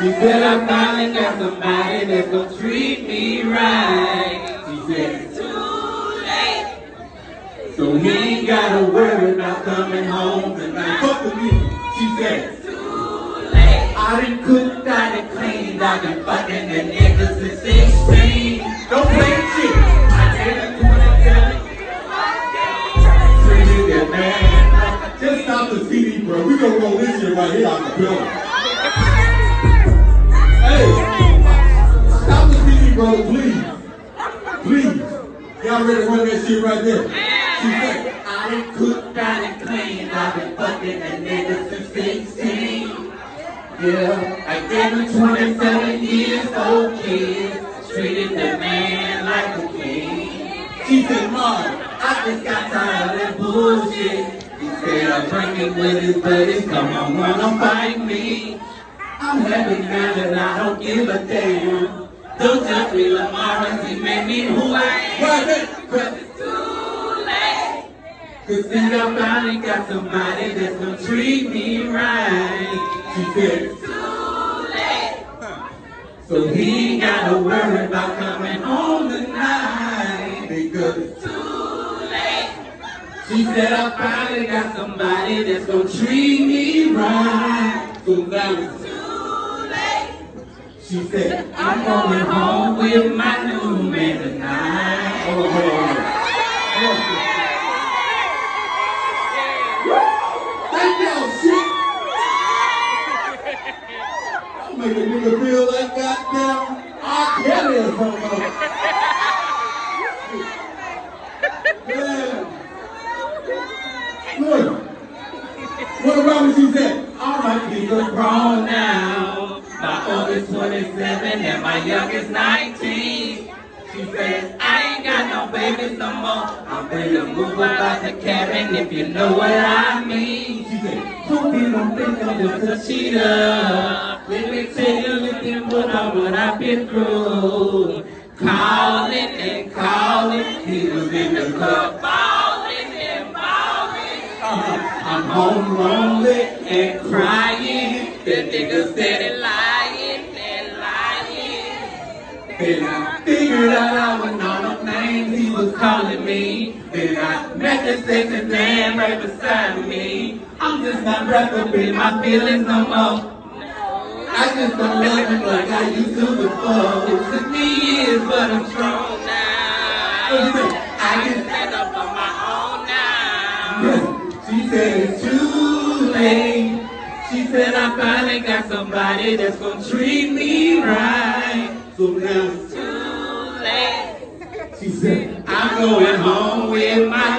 She said I finally got somebody that's gonna treat me right. She said it's too late, so he ain't gotta worry about coming home tonight. Fuck with me. She said it's too late. I done cooked, I done cleaned, I done fucking the niggas since 16. Don't play shit. I did it 27. Treated that man. Just stop the CD, bro. We gonna roll this shit right here out the building. Hey, stop the CD, bro, please. Please. Y'all ready to run that shit right there? She said, I done cooked, I done cleaned, I been fucking the niggas since 16. Yeah, I gave him 27 years old kids, treated the man like a king. She said, Mark, I just got tired of that bullshit. He said, I'll bring him with his buddies, come on, wanna fight me. I'm happy now that I don't give a damn. Don't judge me, LaMorris, he made me who I am. Cause it's too late. Cause then I finally got somebody that's gonna treat me right. She said it's too late, so he ain't gotta worry about coming home tonight. Because it's too late. She said I finally got somebody that's gonna treat me right. So now it's too late. She said I'm going home with my new man tonight. Hold on. Thank y'all, shit. I'll make a nigga feel like goddamn R. Kelly or something. Yeah. Look. What about what she said? Alright, he's a grown now. My oldest 27 and my youngest 19. She says, I ain't got no babies no more. I'm ready to move about the cabin if you know what I mean. She said, hope you don't think I'm just a cheater. Let me tell you, look at what I've been through. Calling and calling, he was in the club balling and balling. I'm home lonely and crying. The nigga said it lying and lying. Then I figured out I would know the names he was calling me. Then I met the sexy man right beside me. I'm just not wrapped up in my feelings no more. I just don't love him like I used to before. It took me years, but I'm strong now. I can stand up on my own now. She said it's too late. She said I finally got somebody that's gonna treat me right. So now it's too late. She said I'm going home with my